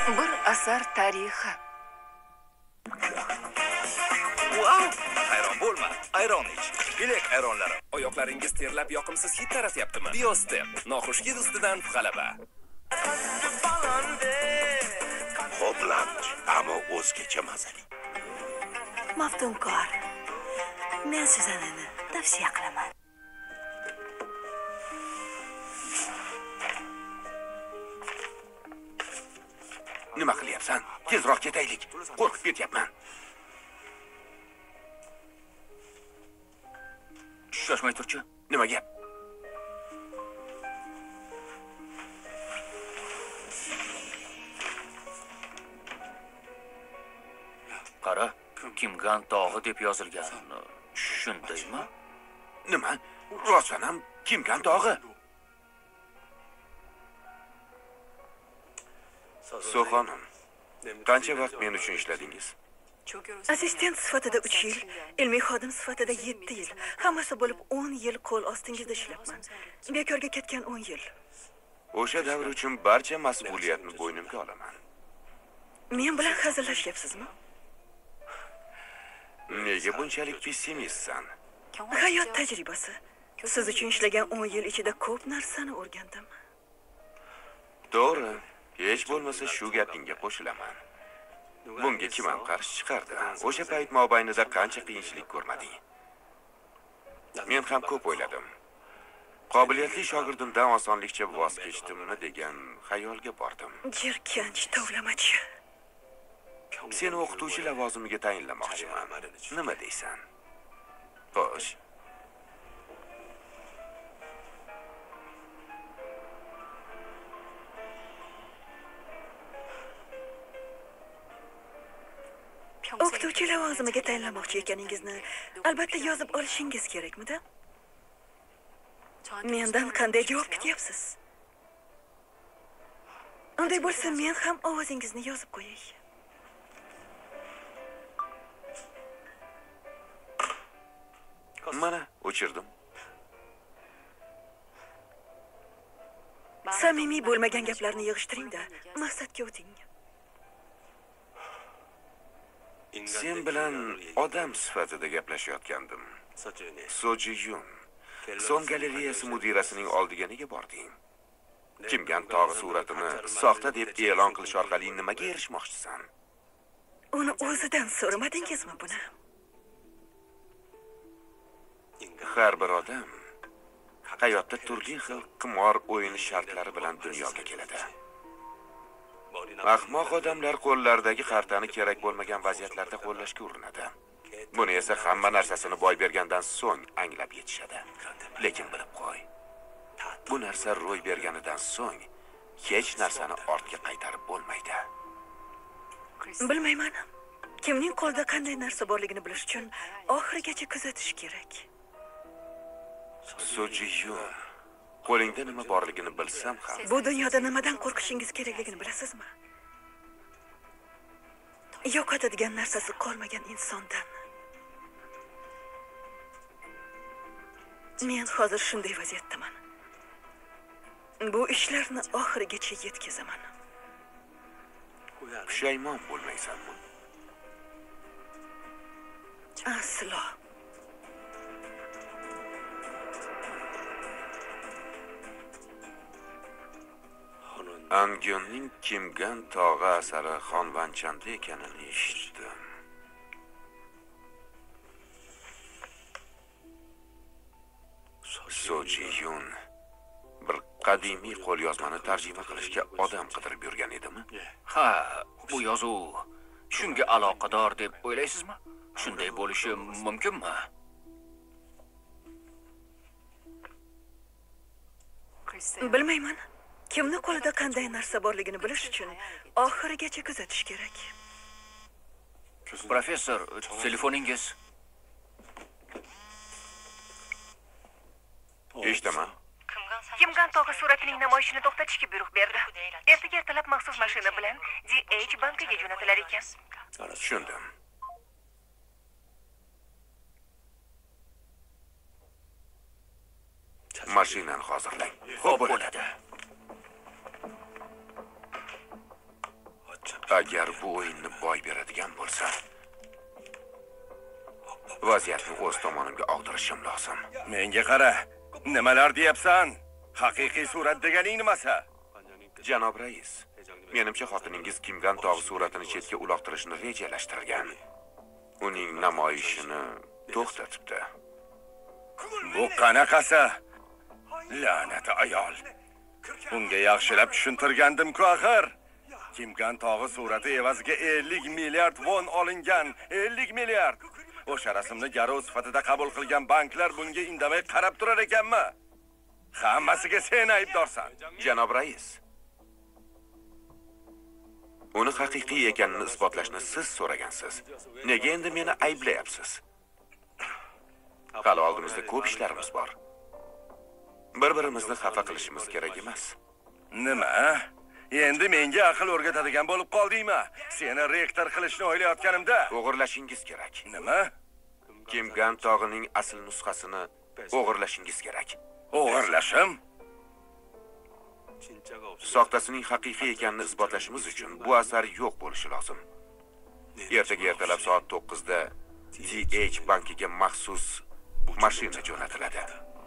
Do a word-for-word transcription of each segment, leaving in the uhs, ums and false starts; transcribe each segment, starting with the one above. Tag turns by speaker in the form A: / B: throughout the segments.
A: Bir asar tarixi.
B: Wow! Hayron bo'lma, ayron ich. Bilek ayronlari. Oyoqlaringiz terlab yoqimsiz hid taratyaptimi? Biostep, noxush hid ustidan g'alaba.
C: Hopland, ammo o'zgacha mazali.
D: Maftunkor. Men Suzanani tavsiya qilaman.
C: Nima qilyapsan? Tezroq ketaylik. Qo'rqib ketyapman.
B: Shoshmay turchi.
C: Nima gap?
E: Qara, Kimgan tog'i deb yozilgan. Shundaymi?
C: Nima? Rostdan ham Kimgan tog'i? So'xonim, qancha vaqt men uchun ishladingiz?
D: Assistent sifatida uch yil, ilmiy xodim sifatida yetti yil, hammasi bo'lib o'n yil qo'l ostingizda ishlabman. Bekorga ketgan o'n yil.
C: O'sha davr uchun barcha mas'uliyatni bo'ynimga olaman.
D: Men bilan hazillashyapsizmi?
C: Nega bunchalik pessimistsan?
D: Hayot tajribasi. Siz uchun ishlagan o'n yil ichida ko'p narsani o'rgandim.
C: To'g'ri, hech bo'lmasa shu gapingga qo'shilaman. Bunga kim ham qarshi chiqardi? O'sha payt mobaynida qancha qiyinchilik ko'rmading? Men ham ko'p o'yladim. Qobiliyatli shogirdimdan osonlikcha voz kechdimmi degan xayolga bordim.
D: Jirkanch tovlamachi.
C: Seni o'qituvchi lavozimiga tayinlamoqchiman. Nima deysan? Xo'sh.
D: O'qituvchi lavozimiga tayinlamoqchi ekaningizni albatta yozib olishingiz kerakmidi? Mendan qanday javob kutyapsiz? Unday bo'lsa men ham ovozingizni yozib qo'yay.
C: Mana, o'chirdim.
D: Samimiy bo'lmagan gaplarni yig'ishtiring-da, maqsadga o'ting.
C: Sen bilan odam sifatida gaplashayotgandim. Soji Yun. Son galereyasi mudirasining oldiga nega bording? Kimgan tog'i suratini soxta deb e'lon qilish orqali nimaga erishmoqchisan?
D: Uni o'zidan so'ramadingizmi buni?
C: Har bir odam hayotda turli xil qimor o'yini shartlari bilan dunyoga keladi. Ahmoq odamlar qo'llaridagi xartani kerak bo'lmagan vaziyatlarda qo'llashga urinadi. Buni esa hamma narsasini boy bergandan so'ng anglab yetishadi. Lekin bilib qo'y. Bu narsa ro'y berganidan so'ng hech narsani ortga qaytarib bo'lmaydi.
D: Bilmayman. Kimning qo'lida qanday narsa borligini bilish uchun oxirigacha kuzatish kerak.
C: Sojiyun, qo'lingda nima borligini bilsam ham,
D: bu dunyoda nimadan qo'rqishingiz kerakligini bilasizmi? Yo'qotadigan narsasi qolmagan insondan. Men hozir shunday vaziyatdaman. Bu ishlarni oxirigacha yetkazaman.
C: Pushaymon bo'lmaysanmi?
D: Aslo.
C: Angyonning Kimgan tog'i asari Xonvanchanda ekanini eshitdim. Sojiyun bir qadimiy qo'lyozmani tarjima qilishga odam qidirib yurgan edimi?
E: Ha, bu yozuv shunga aloqador deb o'ylaysizmi? Shunday bo'lishi mumkinmi?
D: Bilmayman. Kimni qo'lida qanday narsa borligini bilish uchun oxirigacha kuzatish kerak.
E: Professor, telefoningiz.
C: Eshitaman.
D: Kimgan tog'i suratining namoyishini to'xtatishga buyruq berdi. Ertaga ertalab maxsus mashina bilan D H bankiga jo'natilar ekan.
C: Tushundim. Mashinani hozirlang.
E: Xo'p bo'ladi.
C: Agar bu o'yinni boy beradigan bo'lsa, vaziyatni o'z tomonimga og'dirishim lozim.
F: Menga qara, nimalar deyapsan? Haqiqiy surat deganing nimasi?
C: Janob rais, menimcha xotiningiz Kimgan tog' suratini chetga uloqtirishni rejalashtirgan. Uning namoyishini to'xtatibdi.
F: Bu qanaqasi? La'nati ayol. Bunga yaxshilab tushuntirgandim-ku axir. Kimgan tog'i surati evaziga ellik milliard won olingan. ellik milliard. O'sha rasmni garov sifatida qabul qilgan banklar bunga indamay qarab turar ekanmi? Hammasiga sen aybdorsan.
C: Janob rais, uni haqiqiy ekanini isbotlashni siz so'ragansiz. Nega endi meni ayblayapsiz? Hali oldimizda ko'p ishlarimiz bor. Bir-birimizni xafa qilishimiz kerak emas.
F: Nima? Endi menga aql o'rgatadigan bo'lib qoldingmi? Seni rektor qilishni o'ylayotganimda
C: O'g'irlashingiz kerak.
F: nima?
C: Kimgan tog'ining asl nusxasini o'g'irlashingiz kerak.
F: O'g'irlashim?
C: Soxtasining haqiqiy ekanini isbotlashimiz uchun bu asar yo'q bo'lishi lozim. Ertaga ertalab soat to'qqizda D H bankiga maxsus mashina jo'natiladi.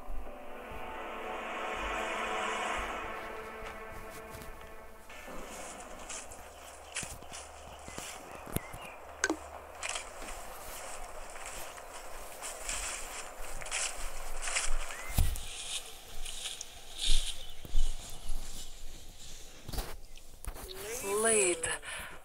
A: Lade.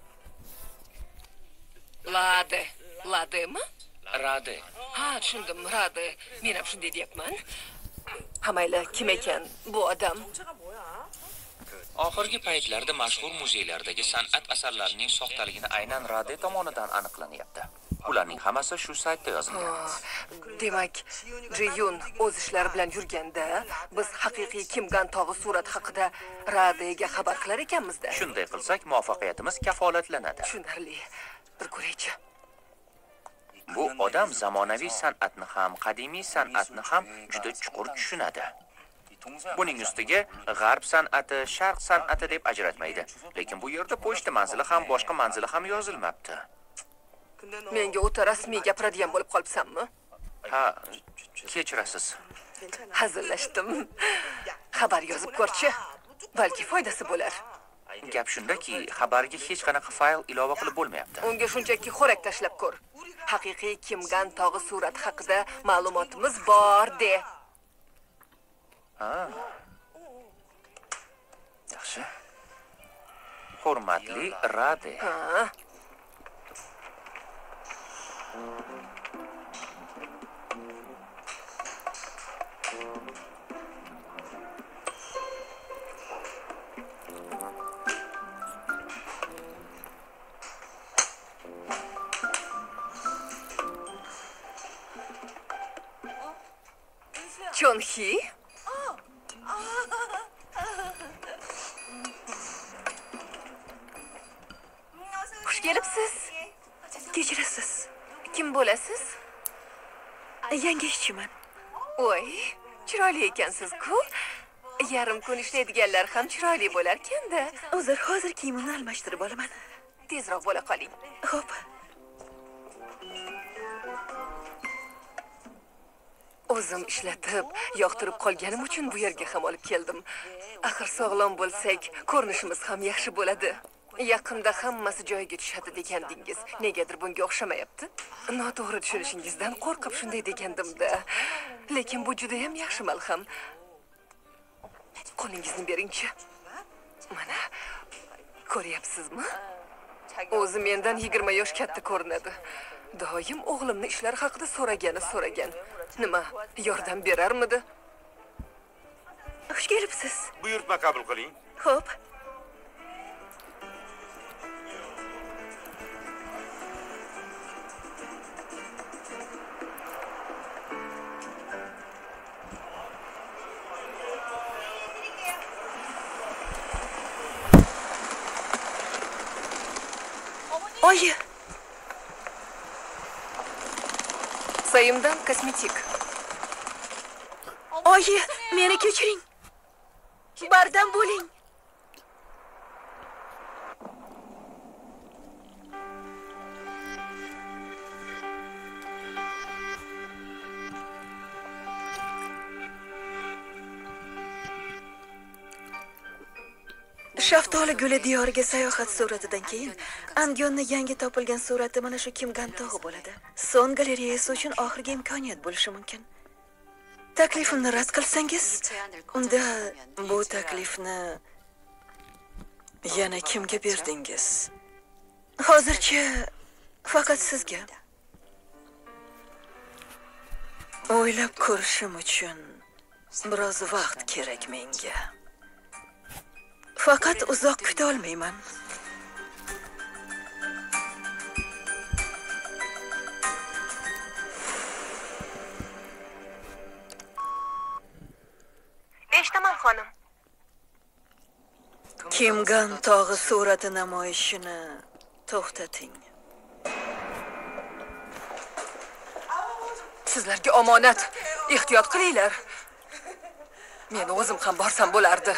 A: Lade. Lademi?
E: Rade.
A: Ha, tushundim, Rade. Men ham shunday deyapman. Ha, mayli, kim ekan bu odam?
E: Oxirgi paytlarda mashhur muzeylardagi san'at asarlarining soxtaligini aynan Rade tomonidan aniqlanyapti. Ularning hammasi shu saytda yozilgan.
A: Demak, Jiyun o'z ishlari bilan yurganda, biz haqiqiy Kimgan tog'i surat haqida Radega xabar qilar ekanmiz-da.
E: Shunday qilsak, muvaffaqiyatimiz kafolatlanadi.
A: Tushunarli. Bir ko'raychi.
E: Bu odam zamonaviy san'atni ham, qadimiy san'atni ham juda chuqur tushunadi. Buning ustiga g'arb san'ati, sharq san'ati deb ajratmaydi. Lekin bu yerda pochta manzili ham, boshqa manzili ham yozilmabdi.
A: Menga o'ta rasmiy gapiradigan bo'lib qolibsanmi?
E: Ha, kechirasiz.
A: Hazillashdim. Xabar yozib ko'rchi. Balki foydasi bo'lar.
E: Gap shundaki, xabarga hech qanaqa fayl ilova qilib bo'lmayapti.
A: Unga shunchaki xo'rak tashlab ko'r. Haqiqiy Kimgan tog'i surat haqida ma'lumotimiz bor de.
E: Ha. Yaxshi. Hurmatli Rade.
A: Ha. Chonhi? Xush kelibsiz. Kechirasiz. Kim bo'lasiz? Yangi ishchiman. Voy, chiroyli ekansiz-ku. Yarim kun ishlaydiganlar ham chiroyli bo'lar-kanda.
D: Hozir hozir kiyimimni almashtirib olaman.
A: Tezroq bo'la qoling.
D: Xo'p.
A: O'zim ishlatib, yoqtirib qolganim uchun bu yerga ham olib keldim. Axir sog'lom bo'lsak, ko'rinishimiz ham yaxshi bo'ladi. Yaqinda hammasi joyiga tushadi degandingiz. Negadir bunga o'xshamayapti? Noto'g'ri tushunishingizdan qo'rqib shunday degandim-da. Lekin bu juda ham yaxshi malham. Qo'lingizni bering-chi. Mana, ko'ryapsizmi? O'zi mendan yigirma yosh katta ko'rinadi. Doim o'g'limni ishlar haqida so'ragani so'ragan. Nima, yordam berarmidi?
D: Xush kelibsiz.
C: Buyurtma qabul qiling.
D: Xo'p. Oyi.
A: Sayımdan kosmetik.
D: Oyi, meni kechiring. Bardam bo'ling. Shaftoli guli diyoriga sayohat suratidan keyin Andionni yangi topilgan surati mana shu Kimgan tog'i bo'ladi. Son galereyasi uchun oxirgi imkoniyat bo'lishi mumkin. Taklifimni rad qilsangiz, unda bu taklifni yana kimga berdingiz? Hozircha faqat sizga. O'ylab ko'rishim uchun biroz vaqt kerak menga. Faqat uzoq kuta olmayman.
A: Eshitaman, xonim.
D: Kimgan tog'i surati namoyishini to'xtating.
A: Sizlarga omonat. Ehtiyot qilinglar. Men o'zim ham borsam bo'lardi.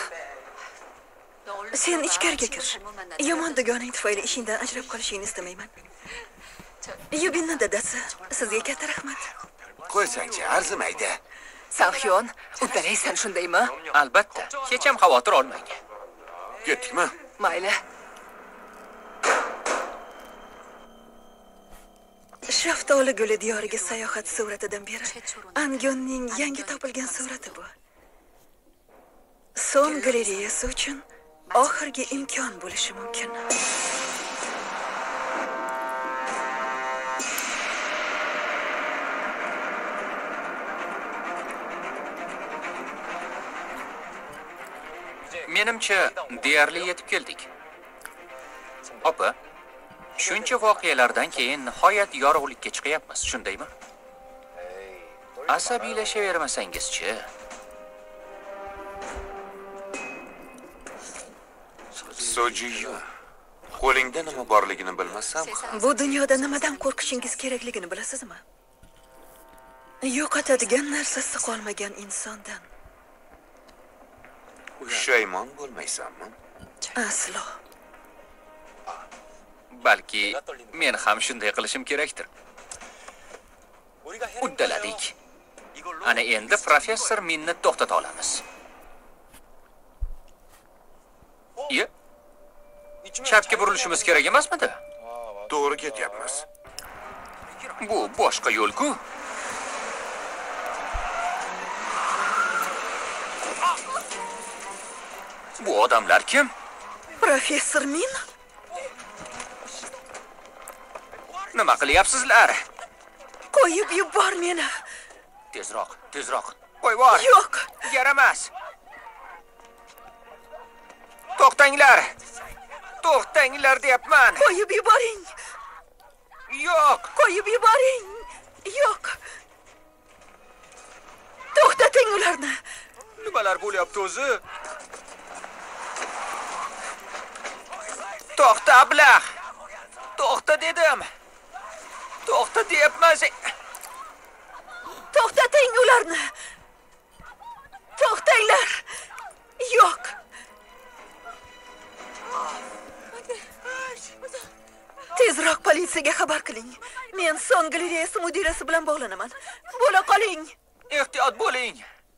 D: Sen ichkariga kir. Yomon dugoning tufayli ishingdan ajrab qolishingni istamayman. Yubinni dadasi, sizga katta rahmat.
C: Qo'ysangchi, arzimaydi.
A: Sanxyon, uddalaysan shundaymi?
E: Albatta, hech ham xavotir olmang.
C: Ketdikmi?
A: Mayli.
D: Shaftoli guli diyoriga sayohat suratidan beri Angonning yangi topilgan surati bu. Son galereyasi uchun oxirgi imkon bo'lishi mumkin.
E: Menimcha, deyarli yetib keldik. Opa, shuncha voqealardan keyin nihoyat yorug'likka chiqyapmiz, shundaymi? Asabiylashavermasangizchi.
C: Sojiyu, qo'lingda nima borligini bilmasam,
D: Bu dunyoda nimadan qo'rqishingiz kerakligini bilasizmi? Yo'qotadigan narsasi qolmagan insondan.
C: pushaymon bo'lmaysanmi?
D: Aslo.
E: Balki men ham shunday qilishim kerakdir. Uddaladik. Ana endi professor Minni to'xtata olamiz. Ye? Chapga burilishimiz kerak emasmidi?
C: To'g'ri ketyapmiz.
E: Bu boshqa yo'l-ku. Bu odamlar kim?
D: Professor Min?
E: Nima qilyapsizlar?
D: Qo'yib yubor meni.
E: Tezroq, tezroq. Qo'y bor.
D: Yo'q.
E: Yaramas. To'xtanglar. To'xtanglar deyapman.
D: Qo'yib yuboring.
E: Yo'q.
D: Qo'yib yuboring. Yo'q. To'xtating ularni.
E: Nimalar bo'lyapti o'zi? To'xta ablah. To'xta dedim. To'xta deyapman.
D: To'xtating ularni. To'xtanglar. Yo'q. Tezroq politsiyaga xabar qiling. Men Son galereyasi mudirasi bilan bog'lanaman. Bo'la qoling.
E: Ehtiyot bo'ling.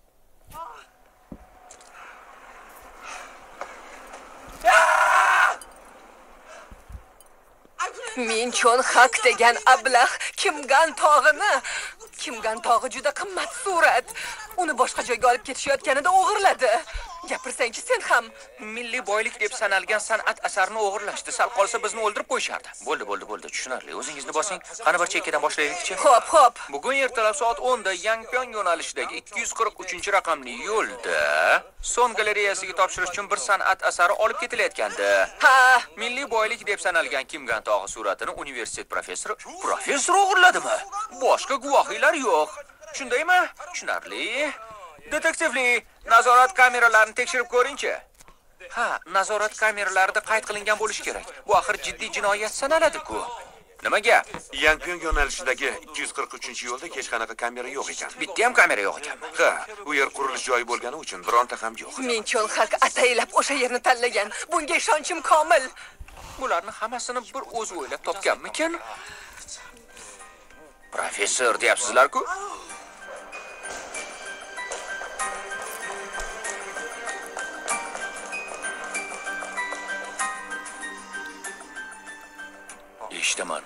A: Minchon haq degan ablah Kimgan tog'ini. Kimgan tog'i juda qimmat surat. Uni boshqa joyga olib ketishayotganida o'g'irladi. Gapirsangchi sen ham.
E: Milliy boylik deb sanalgan san'at asarini o'g'irlashdi. Sal qolsa bizni o'ldirib qo'yishardi. Bo'ldi, bo'ldi, bo'ldi, tushunarli. O'zingizni bosing. Qani bir chekkadan boshlaylikchi.
A: Xo'p, xo'p.
E: Bugun ertalab soat o'nda Yangpyon yo'nalishidagi ikki yuz qirq uchinchi raqamli yo'lda Son galereyasiga topshirish uchun bir san'at asari olib ketilayotgandi.
A: Ha,
E: Milliy boylik deb sanalgan Kimgan tog'i suratini universitet professori professor o'g'irladimi? Boshqa guvohiylar yo'q. Shundaymi? Tushunarli. Detektivli, nazorat kameralarini tekshirib ko'ring-chi. Ha, nazorat kameralarida qayd qilingan bo'lishi kerak. Bu axir jiddiy jinoyat sanaladi-ku. Nima gap?
C: Yangpyon yo'nalishidagi ikki yuz qirq uchinchi yo'lda hech qanaqa kamera yo'q ekan.
E: Bitta ham kamera yo'q ekanmi?
C: Ha, bu yer qurilish joyi bo'lgani uchun bironta ham yo'q.
A: Minchon haq ataylab o'sha yerni tanlagan. Bunga ishonchim komil.
E: Bularni hammasini bir o'zi o'ylab topganmikan? Professor deyapsizlar-ku? eshitaman.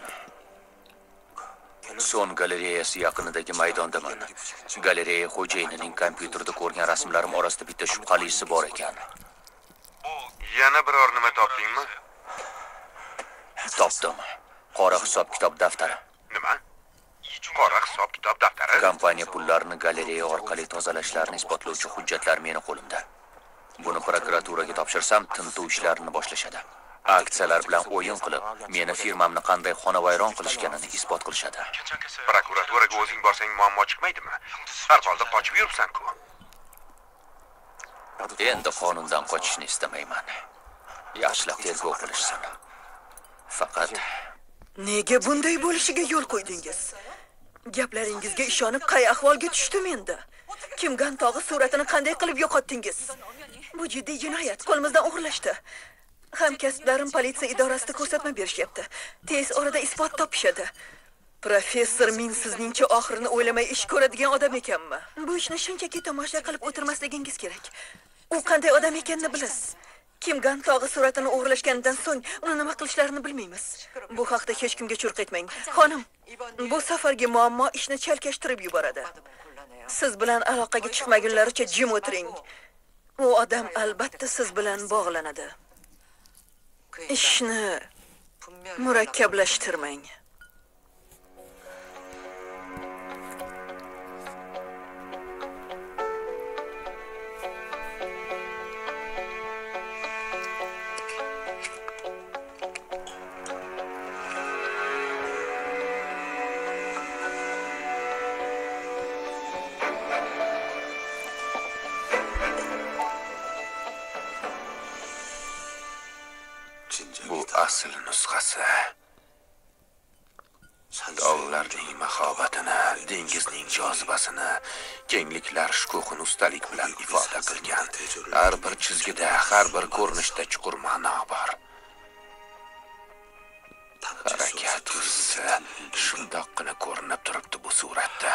E: Son galereyasi yaqinidagi maydondaman. Galereya xo'jayinining kompyuterda ko'rgan rasmlarim orasida bitta shubhalisi bor ekan.
C: Yana biror nima topdingmi?
E: Topdim. Qora hisob-kitob daftari.
C: Nima? Qora hisob-kitob daftari?
E: Kompaniya pullarini galereya orqali tozalashlarini isbotlovchi hujjatlar meni qo'limda. Buni prokuraturaga topshirsam, tintuv ishlarini boshlashadi. Aksiyalar bilan o'yin qilib, meni firmamni qanday xonavayron qilishganini isbot qilishadi.
C: Prokuraturaga o'zing borsang muammo chiqmaydimi? Har holda qochib yuribsan-ku.
E: Endi qonundan qochishni istamayman. Yaxshilab tergov qilishsin. Faqat
D: Nega bunday bo'lishiga yo'l qo'ydingiz? Gaplaringizga ishonib qay ahvolga tushdim endi? Kimgan tog'i suratini qanday qilib yo'qotdingiz? Bu jiddiy jinoyat, qo'limizdan o'g'irlashdi. Hamkasblarim politsiya idorasida ko'rsatma berishyapti. Tez orada isbot topishadi. Professor, men sizningcha oxirini o'ylamay ish ko'radigan odam ekanmi? Bu ishni shunchaki tomosha qilib o'tirmasligingiz kerak. U qanday odam ekanini bilasiz. Kimgan tog'i suratini o'g'irlashgandan so'ng uni nima qilishlarini bilmaymiz. Bu haqda hech kimga churq etmang. Xonim, bu safargi muammo ishni chalkashtirib yuboradi. Siz bilan aloqaga chiqmagunlaricha jim o'tiring. U odam albatta siz bilan bog'lanadi. Ishni murakkablashtirmang.
C: Bu asl nusxasi. Dog'larning mahobatini, dengizning jozibasini, kengliklar shukuhini ustalik bilan ifoda qilgan. Har bir chizgida, har bir ko'rinishda chuqur ma'no bor. Harakat hissi shundoqqina ko'rinib turibdi bu suratda.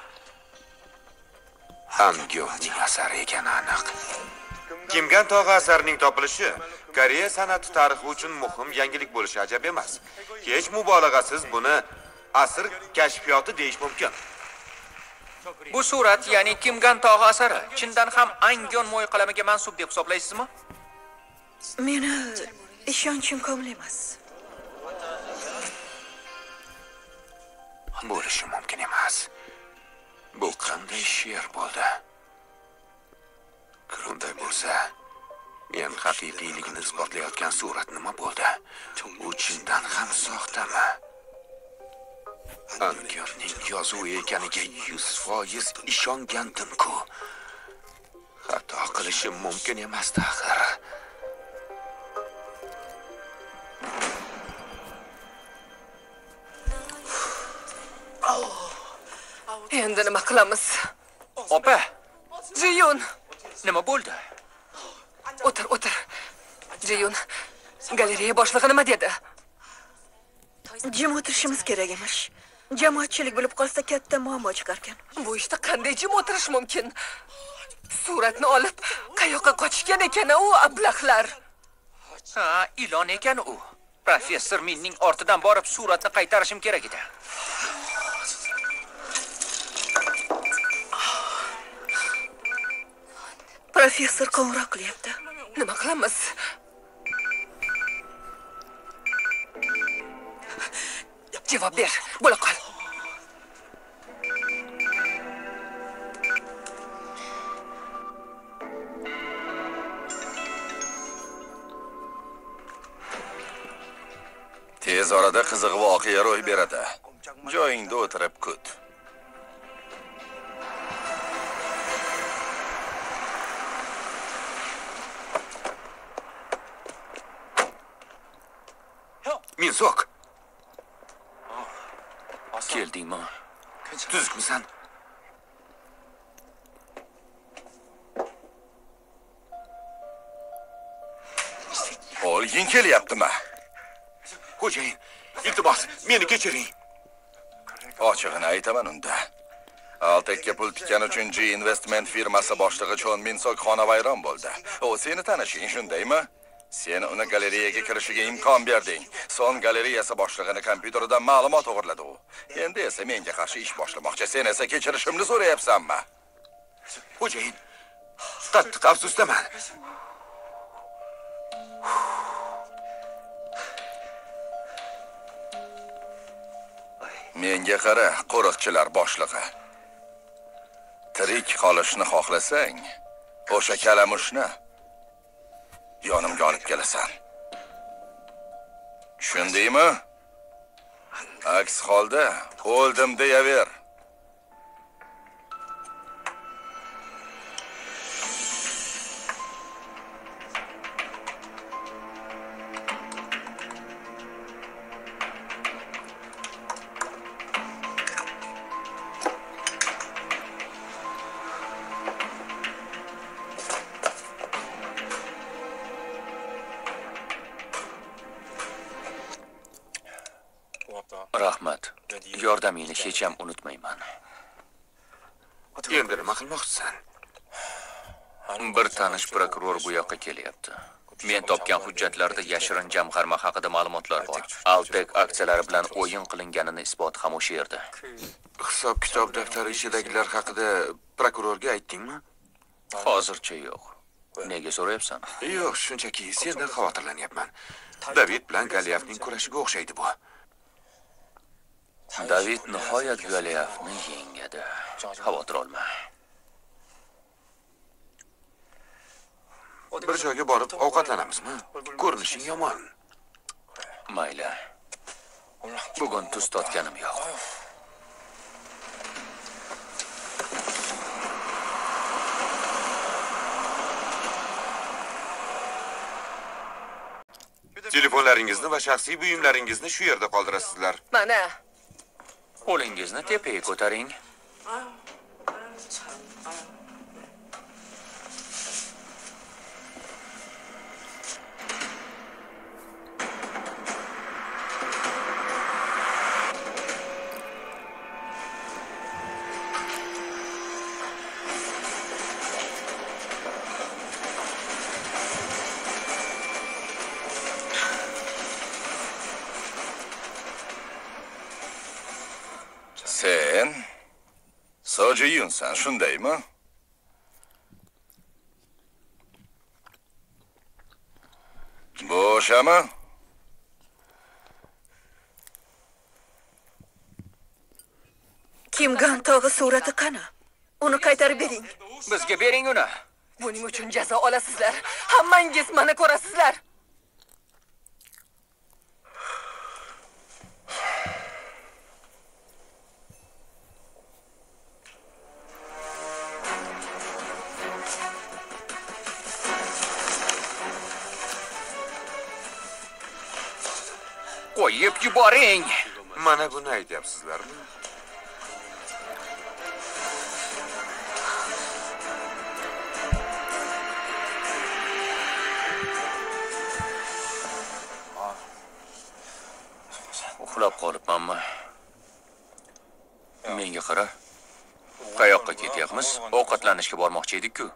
C: Hamgyoning asari ekani aniq. Kimgan tog'i asarining topilishi Koreya san'ati tarixi uchun muhim yangilik bo'lishi ajab emas. Hech mubolag'asiz buni asr kashfiyoti deyish mumkin.
E: bu surat, ya'ni Kimgan tog'i asari, chindan ham Angyon mo'yqalamiga mansub deb hisoblaysizmi?
D: Meni ishonchim komil emas.
C: Bo'lishi mumkin emas. Bu qanday she'r bo'ldi? Unday bo'lsa, men haqiqiyligini isbotlayotgan surat nima bo'ldi? U chindan ham soxtami? Angyorning yozuvi ekaniga yuz foiz ishongandim-ku. Xato qilishim mumkin emas axir.
A: Endi nima qilamiz?
E: Opa,
A: Jiyun,
E: nima bo'ldi?
A: o'tir, o'tir. Jiyun, galereya boshlig'i nima dedi?
D: Jim o'tirishimiz kerak emish. Jamoatchilik bilib qolsa katta muammo chiqarkan.
A: Bu ishda qanday jim o'tirish mumkin? Suratni olib, qayoqqa qochishgan ekan u ablahlar?
E: Ha, ilon ekan u. Professor Minning ortidan borib suratni qaytarishim kerak edi.
D: Professor qo'ng'iroq qilyapti.
A: Nima qilamiz? Javob ber, bo'la qol.
F: Tez orada qiziq voqea ro'y beradi. Joyingda o'tirib kut.
C: Minsoq,
E: Keldingmi?
C: tuzukmisan?
F: O'lgin kelyaptimi?
C: Xo'jayin, iltimos, meni kechiring.
F: Ochig'ini aytaman unda. Altekka pul tikkan uchun G Investment firmasi boshlig'i Chon Minsoq xonavayron bo'ldi. U seni tanishing, shundaymi? Sen uni galereyaga kirishiga imkon berding. Son galereyasi boshlig'ini kompyuteridan ma'lumot o'g'irladi u. Endi esa menga qarshi ish boshlamoqchi. Sen esa kechirishimni so'rayapsanmi?
C: Xo'jayin, qattiq afsusdaman.
F: Menga qara, qo'riqchilar boshlig'i. Tirik qolishni xohlasang, o'sha kalamushni yonimga olib kelasan. Tushundingmi? Aks holda o'ldim deyaver.
E: Rahmat. Yordamingni hech ham unutmayman.
C: Endi nima qilmoqchisan?
E: Bir tanish prokuror bu yoqqa kelyapti. Men topgan hujjatlarda yashirin jamg'arma haqida ma'lumotlar bor. Altek aksiyalari bilan o'yin qilinganini isbot ham o'sha yerda.
C: Hisob kitob daftari ichidagilar haqida prokurorga aytdingmi?
E: Hozircha yo'q. Nega so'rayapsan?
C: Yo'q, shunchaki sendan xavotirlanyapman. David bilan Galiyevning kurashiga o'xshaydi bu.
E: David nihoyat Galiyevni yengadi. Xavotir olma.
C: Bir joyga borib ovqatlanamizmi? Ko'rinishing yomon.
E: Mayli. Bugun tuz totganim yo'q.
C: Telefonlaringizni va shaxsiy buyumlaringizni shu yerda qoldirasizlar.
A: Mana.
E: Qo'lingizni tepaga ko'taring.
F: Sen Soji Yunsan, shundaymi? Bu o'shami?
D: Kim Gan tog'i surati qani? Uni qaytarib bering.
E: Bizga bering uni.
A: Buning uchun jazo olasizlar. Hammangiz meni ko'rasizlar.
E: Qo'yib yuboring.
C: Mana buni aytyapsizlarmi?
E: Uxlab qolibmanmi? Menga qara. Qayoqqa ketyapmiz? Ovqatlanishga bormoqchi edik-ku.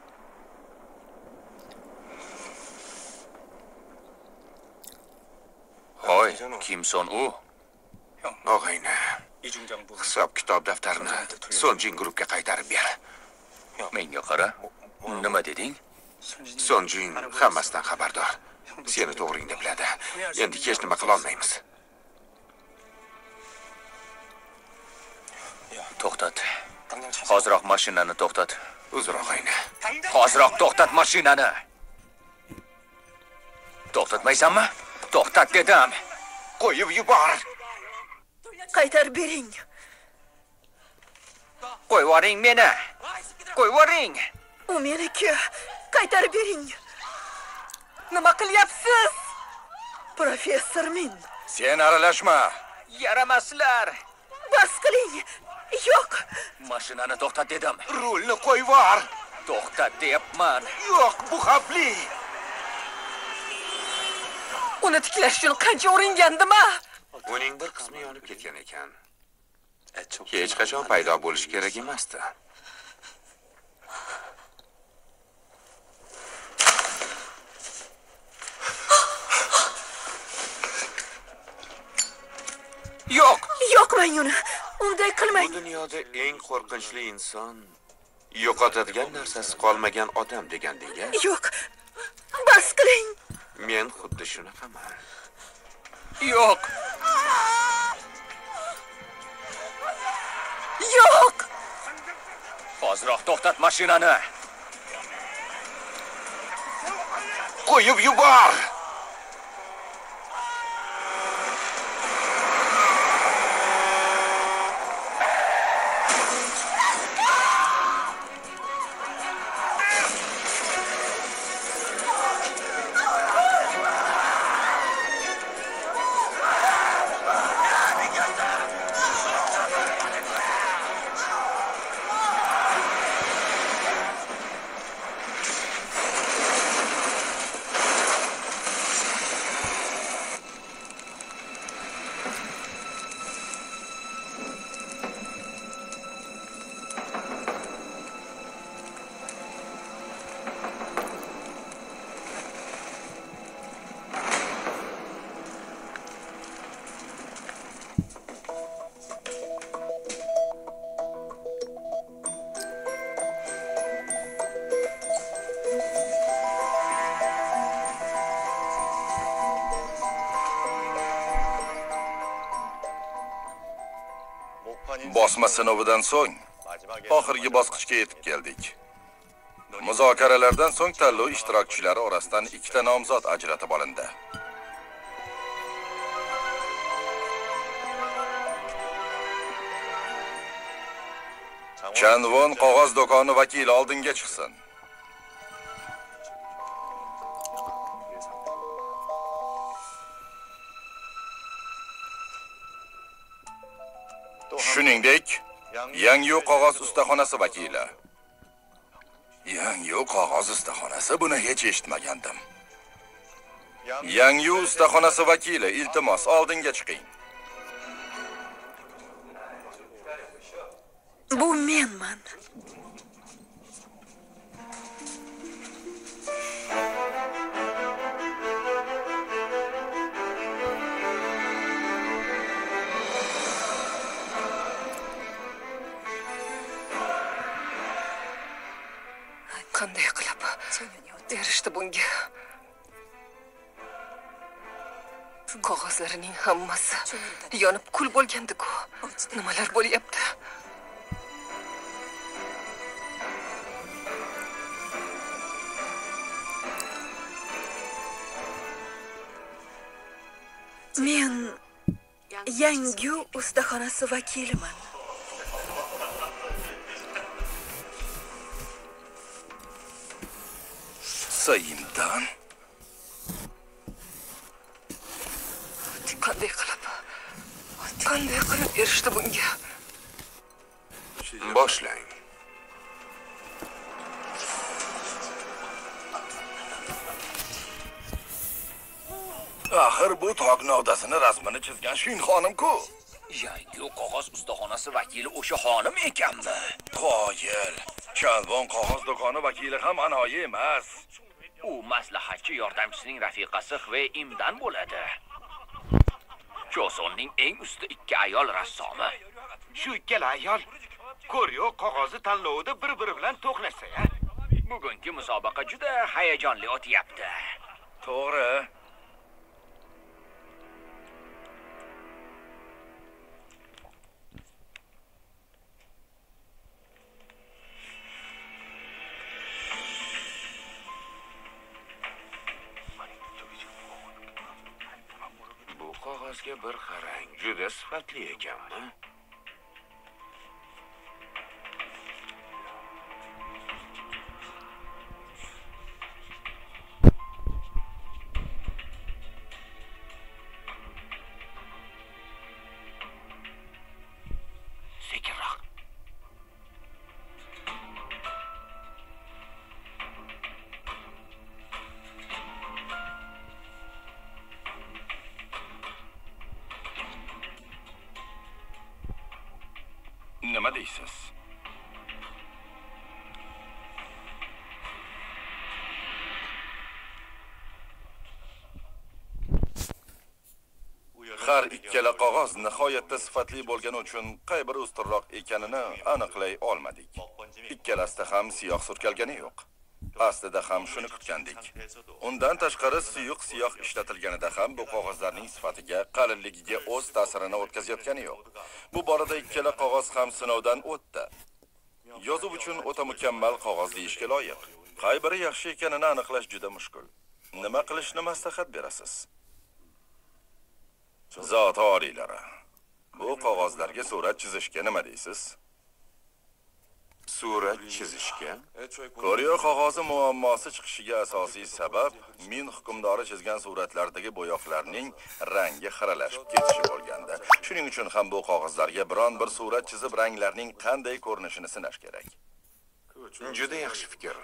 E: Hoy, kimson u?
C: Og'ayni, hisob kitob daftarini Sonjin guruhga qaytarib ber.
E: Menga qara. Nima deding?
C: Sonjin hammasidan xabardor. Seni to'g'ringni biladi. Endi hech nima qila olmaymiz.
E: To'xtat. Hoziroq mashinani to'xtat.
C: Uzr og'ayni.
E: Hoziroq to'xtat mashinani. To'xtatmaysanmi? To'xtat dedim.
C: Qo'yib yubor.
D: Qaytarib bering.
E: Qo'yib yuboring meni. Qo'yib yuboring.
D: U meniki. Qaytarib bering.
A: Nima qilyapsiz?
D: Professor Min.
F: Sen aralashma.
E: Yaramaslar.
D: Bas qiling. Yo'q.
E: Mashinani to'xtat dedim.
C: Rulni qo'yib yubor.
E: To'xtat deyapman.
C: Yo'q, bu xavfli.
A: Uni tiklash uchun qancha uringandim-a?
C: Uning bir qismi yonib ketgan ekan. Hech qachon paydo bo'lish kerak emasdi.
E: Yo'q.
D: Yo'qmang uni. Unday
C: Bu
D: qilmang.
C: dunyoda eng qo'rqinchli inson yo'qotadigan narsasi qolmagan odam deganding-a?
D: Yo'q. Bas qiling.
C: Men xuddi shunaqaman.
E: Yo'q.
D: Yo'q.
E: Hoziroq to'xtat mashinani.
C: Qo'yib yubor.
F: Bosma sinovidan so'ng oxirgi bosqichga yetib keldik. Muzokaralardan so'ng tanlov ishtirokchilari orasidan ikkita nomzod ajratib olindi. Chanvon qog'oz do'koni vakili oldinga chiqsin. Shuningdek, Yangyu qog'oz ustaxonasi vakili. Yangyu qog'oz ustaxonasi, buni hech eshitmagandim. Yangyu ustaxonasi vakili, iltimos oldinga chiqing.
D: Bu menman.
A: Qanday qilib erishdi bunga? Qog'ozlarining hammasi yonib kul bo'lgandi-ku. Nimalar bo'lyapti?
D: Men Yangyu ustaxonasi vakiliman.
F: Sayimdan
A: Qanday qilib? Qanday qilib erishdi bunga?
C: Boshlang.
F: Axir bu tog' novdasini rasmini chizgan Shin xonim-ku.
E: Yangi qog'oz ustaxonasi vakili o'sha xonim ekanmi?
F: Qoyil. Chanvon qog'oz do'koni vakili ham anoyi emas.
E: U maslahatchi yordamchisining rafiqasi Xve Imdan bo'ladi. Chosonning eng usti ikki ayol rassomi.
C: Shu ikkala ayol Koryo qog'ozi tanlovida bir-biri bilan to'qnashsa-ya.
E: Bugungi musobaqa juda hayajonli o'tyapti.
F: To'g'ri.
C: Bu qog'ozga bir qarang, juda sifatli ekanmi? Sekinroq.
F: Nima deysiz? Har ikkala qog'oz nihoyatda sifatli bo'lgani uchun qay biri ustunroq ekanini aniqlay olmadik. Ikkalasida ham siyoh surkalgani yo'q. Aslida ham shuni kutgandik. Undan tashqari suyuq siyoh ishlatilganida ham bu qog'ozlarning sifatiga, qalinligiga o'z ta'sirini o'tkazayotgani yo'q. Bu borada ikkala qog'oz ham sinovdan o'tdi. Yozuv uchun o'ta mukammal qog'oz deyishga loyiq. Qay biri yaxshi ekanini aniqlash juda mushkul. Nima qilishni maslahat berasiz? Zot oliylari. Bu qog'ozlarga surat chizishga nima deysiz?
C: Surat chizishga?
F: Koreya qog'ozi muammosi chiqishiga asosiy sabab Min hukmdori chizgan suratlardagi bo'yoqlarning rangi xiralashib ketishi bo'lganda. Shuning uchun ham bu qog'ozlarga biron bir surat chizib ranglarning qanday ko'rinishini sinash kerak.
C: Juda yaxshi fikr.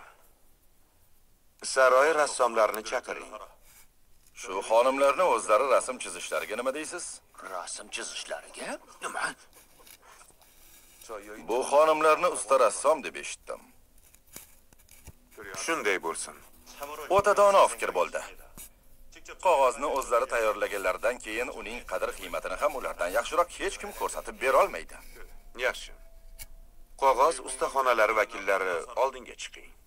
C: Saroy rassomlarini chaqiring.
F: Shu xonimlarni o'zlari rasm chizishlariga nima deysiz?
E: Rasm chizishlariga? Nima?
F: Bu xonimlarni usta rassom deb eshitdim.
C: Shunday bo'lsin.
F: O'ta dono fikr bo'ldi. Qog'ozni o'zlari tayyorlaganlaridan keyin uning qadr-qiymatini ham ulardan yaxshiroq hech kim ko'rsatib bera olmaydi.
C: Yaxshi. Qog'oz ustaxonalari vakillari oldinga chiqing.